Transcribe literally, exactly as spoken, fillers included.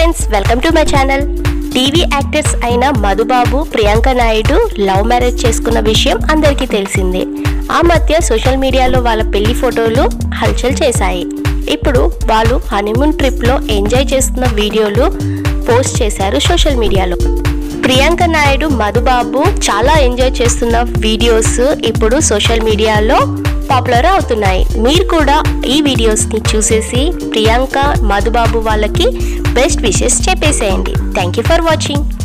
Friends, welcome to my channel. TV actors అయిన Madhubabu, Priyanka Naidu love marriage చేసుకున్న విషయం అందరికీ తెలిసిందే. ఆ మధ్య సోషల్ మీడియాలో వాళ్ళ పెళ్లి ఫోటోలు హల్చల్ చేశాయి. ఇప్పుడు వాళ్ళు హనీమూన్ ట్రిప్లో ఎంజాయ్ చేస్తున్న వీడియోలు పోస్ట్ చేశారు సోషల్ మీడియాలో. ప్రియాంక నాయుడు, మధుబాబు చాలా ఎంజాయ్ చేస్తున్న వీడియోస్ ఇప్పుడు సోషల్ మీడియాలో పాపులర్ అవుతున్నాయి. మీరు కూడా ఈ వీడియోస్ని చూసేసి ప్రియాంక, మధుబాబు వాళ్ళకి బెస్ట్ విషెస్ చెప్పేసేయండి. Thank you for watching.